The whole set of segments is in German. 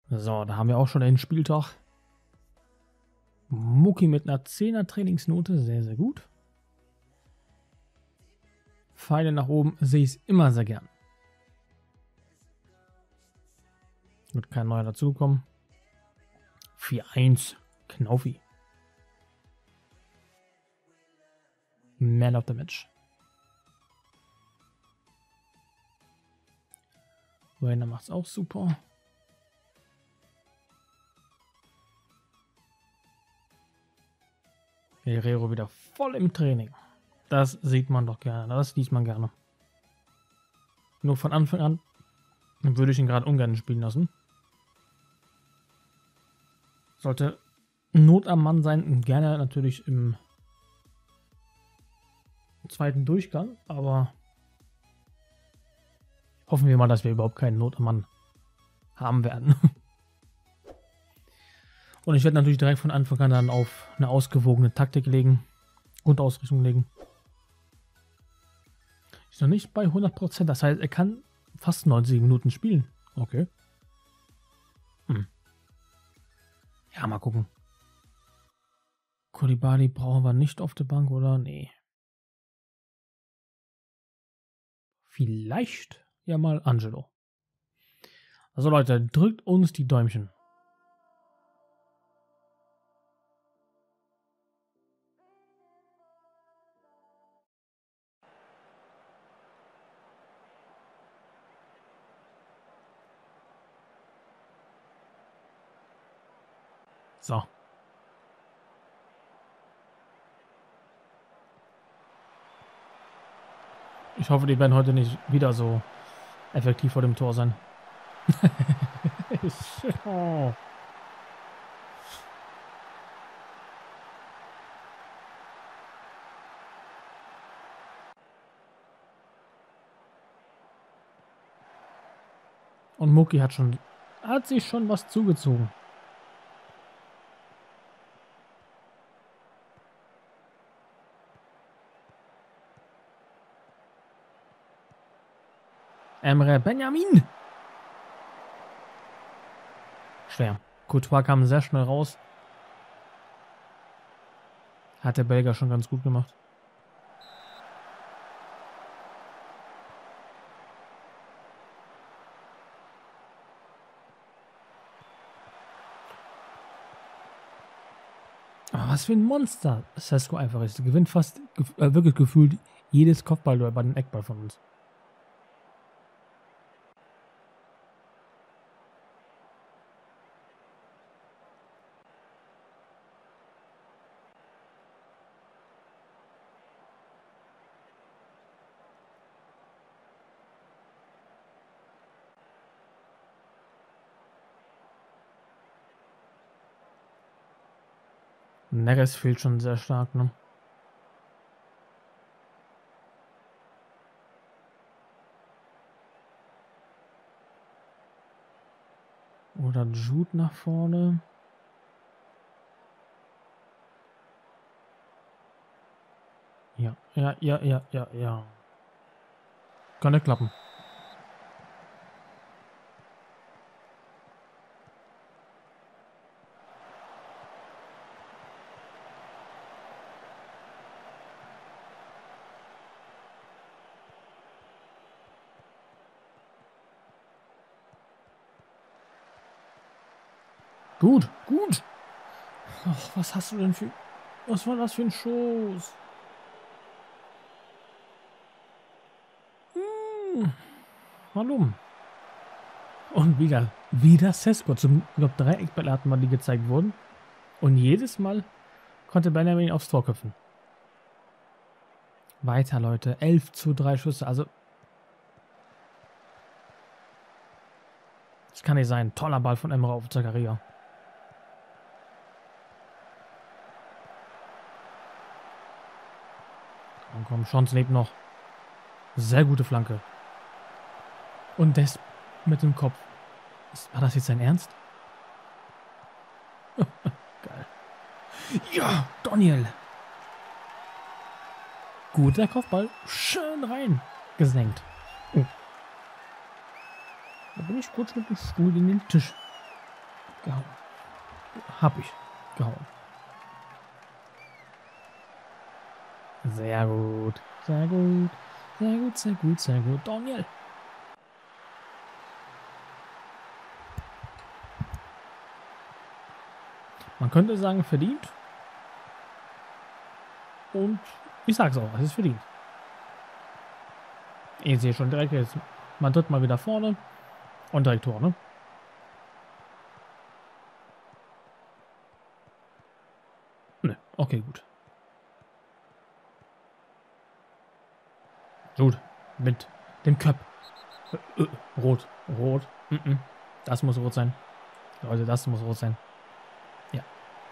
So, da haben wir auch schon den Spieltag. Mucki mit einer 10er Trainingsnote, sehr, sehr gut. Pfeile nach oben sehe ich es immer sehr gern. Wird kein neuer dazugekommen. 4-1, Knaufi. Man of the Match. Rainer macht es auch super. Guerrero wieder voll im Training. Das sieht man doch gerne. Das liest man gerne. Nur von Anfang an würde ich ihn gerade ungern spielen lassen. Sollte Not am Mann sein, gerne natürlich im zweiten Durchgang, aber hoffen wir mal, dass wir überhaupt keinen Not am Mann haben werden. Und ich werde natürlich direkt von Anfang an dann auf eine ausgewogene Taktik legen, Grundausrichtung legen. Ist noch nicht bei 100%, das heißt, er kann fast 90 Minuten spielen. Okay. Ja, mal gucken. Koulibaly brauchen wir nicht auf der Bank, oder? Nee. Vielleicht ja mal Angelo. Also Leute, drückt uns die Däumchen. So. Ich hoffe, die werden heute nicht wieder so effektiv vor dem Tor sein. Oh. Und Mucki hat sich schon was zugezogen. Emre Benjamin. Schwer. Courtois kam sehr schnell raus. Hat der Belgier schon ganz gut gemacht. Aber was für ein Monster Sesko einfach ist. Er gewinnt fast, wirklich gefühlt jedes Kopfballduell bei den Eckball von uns. Neres fehlt schon sehr stark, ne? Oder Jude nach vorne. Ja. Kann ja klappen. Gut. Ach, was hast du denn für... Was war das für ein Schuss? Hallo. Und wieder Sesko. Zum, ich glaube, 3 Eckbälle hatten wir, die gezeigt wurden. Und jedes Mal konnte Benjamin aufs Tor köpfen. Weiter, Leute. 11:3 Schüsse. Also, das kann nicht sein. Toller Ball von Emre auf Zakaria. Komm, Chance lebt noch. Sehr gute Flanke. Und das mit dem Kopf. War das jetzt sein Ernst? Geil. Ja, Daniel. Guter Kopfball. Schön rein. Gesenkt. Oh. Da bin ich kurz mit dem Stuhl in den Tisch Gehauen. Hab ich. Gehauen. Sehr gut. Sehr gut. Sehr gut, sehr gut, sehr gut. Daniel. Man könnte sagen, verdient. Und ich sag's auch, es ist verdient. Ihr seht schon direkt jetzt. Man tritt mal wieder vorne. Und direkt Tor, ne? Ne, okay, gut. Gut. Mit dem Köp. Rot. Rot. Das muss rot sein. Leute, das muss rot sein. Ja.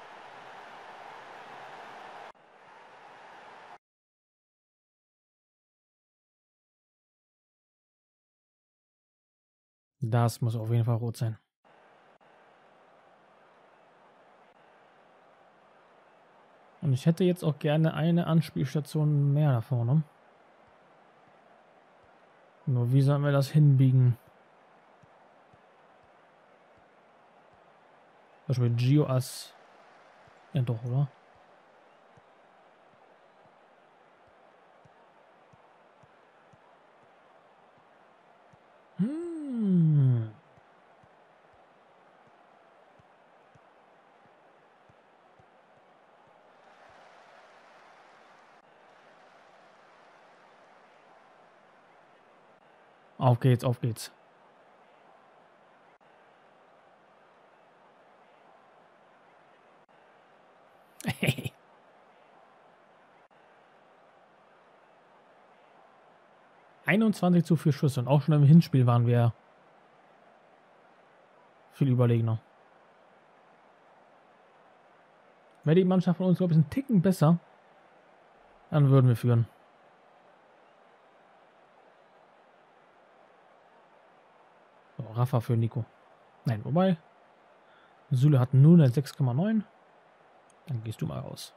Das muss auf jeden Fall rot sein. Und ich hätte jetzt auch gerne eine Anspielstation mehr da vorne. Nur wie sollen wir das hinbiegen? Zum Beispiel Gio als... Ja doch, oder? Hm. Auf geht's, auf geht's. Hey. 21:4 Schüsse. Und auch schon im Hinspiel waren wir viel überlegener. Wäre die Mannschaft von uns, glaube ich, einen Ticken besser, dann würden wir führen. So, Rafa für Nico. Nein, wobei. Süle hat nur eine 6,9. Dann gehst du mal raus.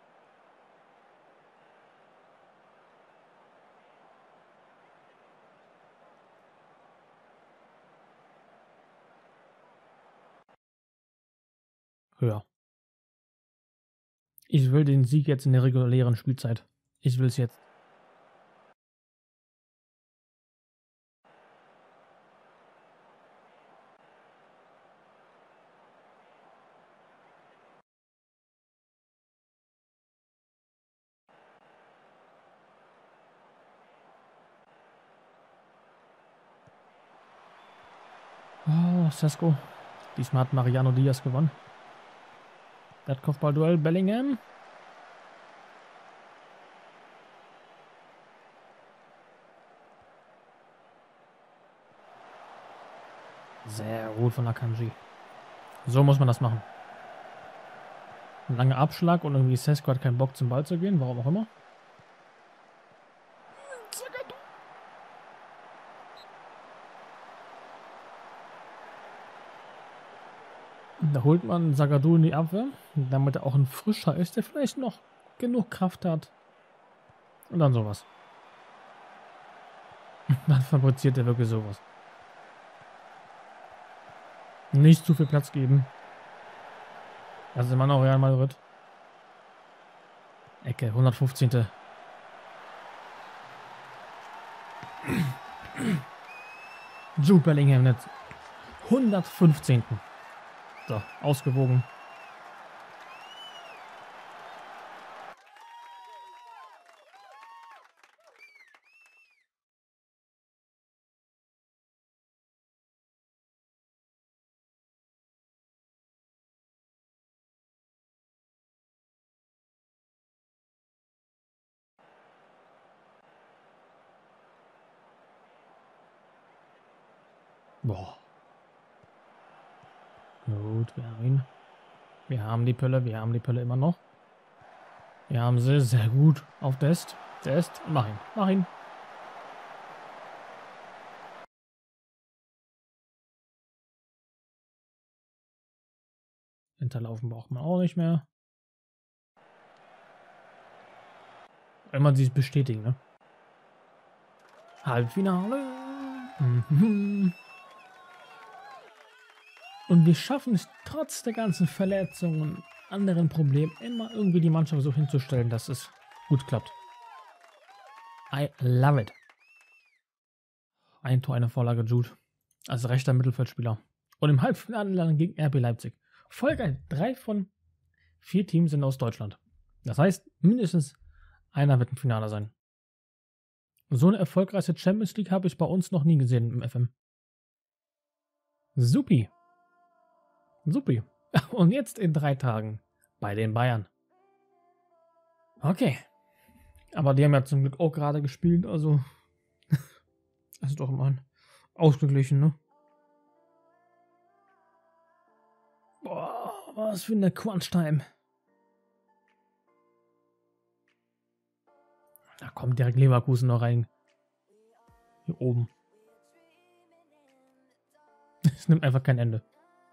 Höher. Ich will den Sieg jetzt in der regulären Spielzeit. Ich will es jetzt. Oh, Sesko. Diesmal hat Mariano Diaz gewonnen. Das Kopfballduell Bellingham. Sehr gut von Akanji. So muss man das machen. Ein langer Abschlag und irgendwie Sesko hat keinen Bock zum Ball zu gehen, warum auch immer. Da holt man Zagadou in die Abwehr, damit er auch ein Frischer ist, der vielleicht noch genug Kraft hat. Und dann sowas. Dann fabriziert er wirklich sowas. Nicht zu viel Platz geben. Das ist immer noch Real Madrid. Ecke, 115. Jude Bellingham nicht. 115. So, ausgewogen. Boah. Gut, wir haben ihn. Wir haben die Pille immer noch. Wir haben sie sehr gut auf Dest. Dest, mach ihn, mach ihn. Hinterlaufen braucht man auch nicht mehr. Wenn man sie bestätigen, ne? Halbfinale. Und wir schaffen es trotz der ganzen Verletzungen und anderen Problemen immer irgendwie die Mannschaft so hinzustellen, dass es gut klappt. I love it. Ein Tor, eine Vorlage, Jude. Als rechter Mittelfeldspieler. Und im Halbfinale gegen RB Leipzig. Voll geil. 3 von 4 Teams sind aus Deutschland. Das heißt, mindestens einer wird im Finale sein. So eine erfolgreiche Champions League habe ich bei uns noch nie gesehen im FM. Supi. Supi. Und jetzt in 3 Tagen bei den Bayern. Okay. Aber die haben ja zum Glück auch gerade gespielt, also das ist doch mal ausgeglichen, ne? Boah, was für eine Crunch-Time. Da kommt direkt Leverkusen noch rein. Hier oben. Es nimmt einfach kein Ende.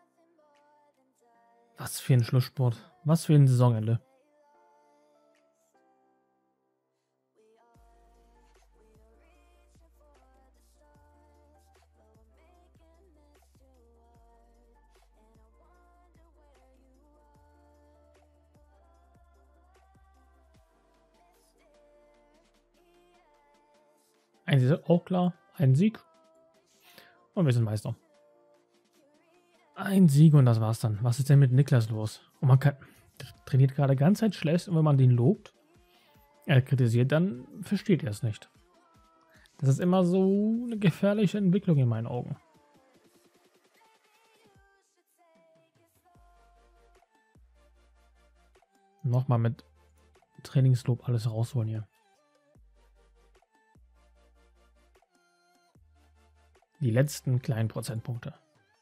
Was für ein Schlusssport. Was für ein Saisonende. Ein Sieg, auch klar. Ein Sieg. Und wir sind Meister. Ein Sieg und das war's dann. Was ist denn mit Niklas los? Und man kann, der trainiert gerade ganz Zeit schlecht und wenn man den lobt, er kritisiert, dann versteht er es nicht. Das ist immer so eine gefährliche Entwicklung in meinen Augen. Nochmal mit Trainingslob alles rausholen hier. Die letzten kleinen Prozentpunkte.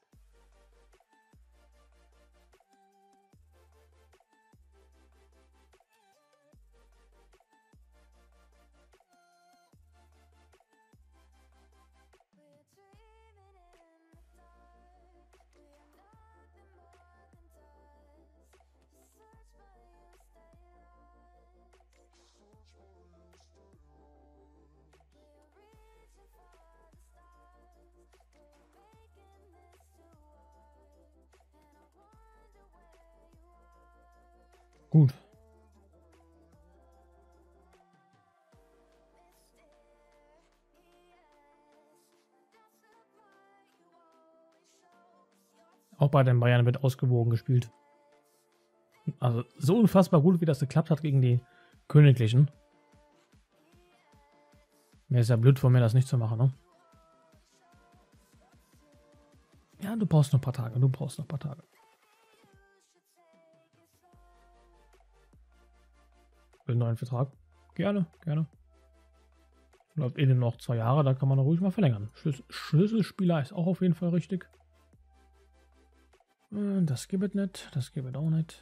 Gut. Auch bei den Bayern wird ausgewogen gespielt. Also so unfassbar gut, wie das geklappt hat gegen die Königlichen. Mir ist ja blöd von mir, das nicht zu machen, ne? Ja, du brauchst noch ein paar Tage. Du brauchst noch ein paar Tage. Will einen neuen Vertrag? Gerne, gerne. Läuft eh noch 2 Jahre, da kann man ruhig mal verlängern. Schlüsselspieler ist auch auf jeden Fall richtig. Das gibt es nicht, das gibt es auch nicht.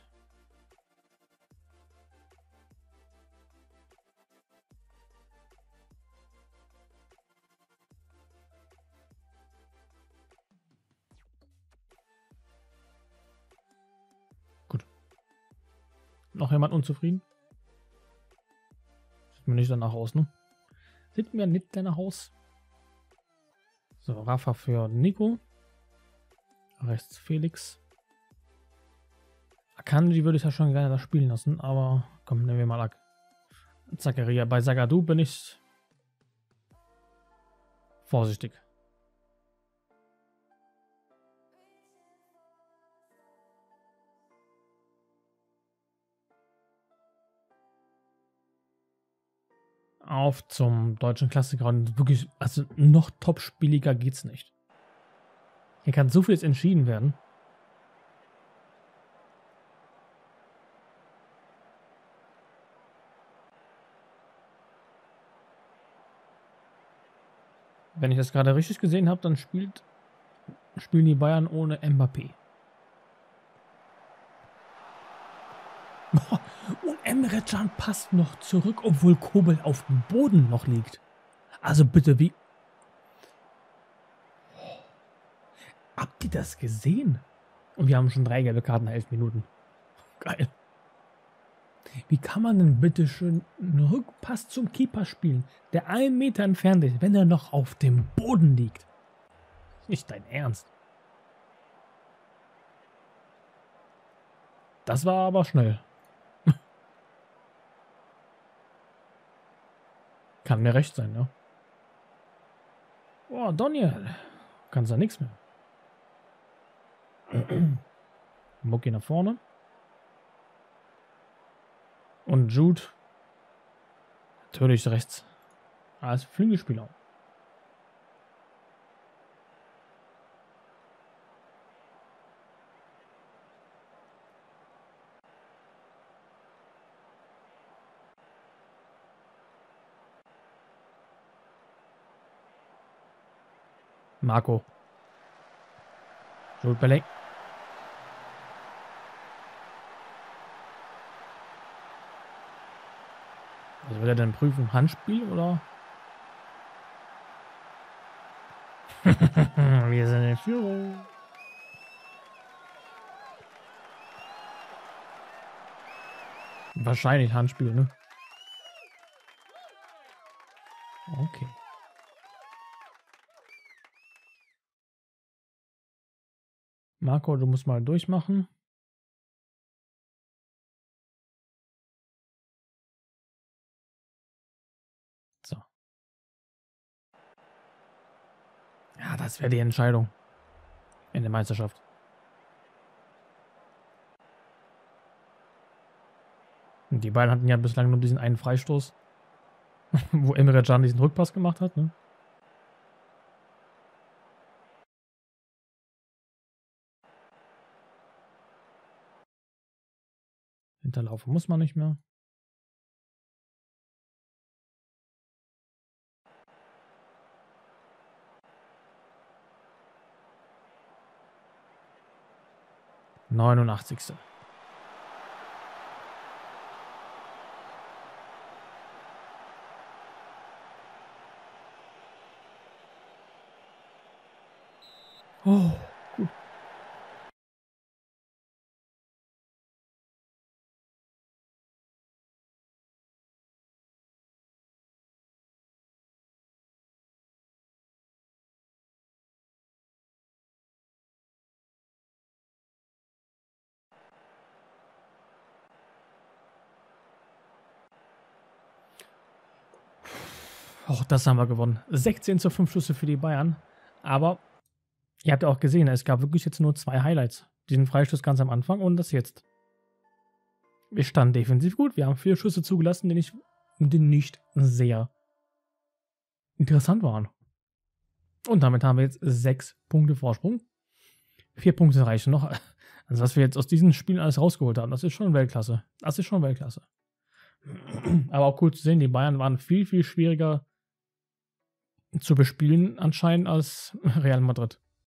Gut. Noch jemand unzufrieden? Sieht mir nicht danach aus, ne? Sieht mir nicht danach aus. So, Rafa für Nico. Rechts Felix. Akanji würde ich ja schon gerne da spielen lassen, aber komm, nehmen wir mal Zakaria. Bei Zagadou bin ich vorsichtig. Auf zum deutschen Klassiker und wirklich, also noch top-spieliger geht's nicht. Hier kann so vieles entschieden werden. Wenn ich das gerade richtig gesehen habe, dann spielen die Bayern ohne Mbappé. Und Emre Can passt noch zurück, obwohl Kobel auf dem Boden noch liegt. Also bitte, wie... Habt ihr das gesehen? Und wir haben schon 3 gelbe Karten nach 11 Minuten. Geil. Wie kann man denn bitte schön einen Rückpass zum Keeper spielen, der 1 Meter entfernt ist, wenn er noch auf dem Boden liegt? Nicht dein Ernst. Das war aber schnell. Kann mir recht sein, ja. Oh, Daniel. Kannst da nichts mehr. Mucki nach vorne. Und Jude. Natürlich rechts. Als Flügelspieler. Marco. Jude Bellingham. Was will er denn prüfen? Handspiel oder? Wir sind in Führung. Wahrscheinlich Handspiel, ne? Okay. Marco, du musst mal durchmachen. So. Ja, das wäre die Entscheidung in der Meisterschaft. Und die beiden hatten ja bislang nur diesen einen Freistoß, wo Emre Can diesen Rückpass gemacht hat, ne? Hinterlaufen muss man nicht mehr. Neunundachtzigste. Oh, gut. Auch das haben wir gewonnen. 16:5 Schüsse für die Bayern. Aber ihr habt ja auch gesehen, es gab wirklich jetzt nur 2 Highlights. Diesen Freistoß ganz am Anfang und das jetzt. Wir standen defensiv gut. Wir haben 4 Schüsse zugelassen, die nicht sehr interessant waren. Und damit haben wir jetzt 6 Punkte Vorsprung. 4 Punkte reichen noch. Also was wir jetzt aus diesen Spielen alles rausgeholt haben, das ist schon Weltklasse. Das ist schon Weltklasse. Aber auch cool zu sehen, die Bayern waren viel, viel schwieriger zu bespielen anscheinend als Real Madrid.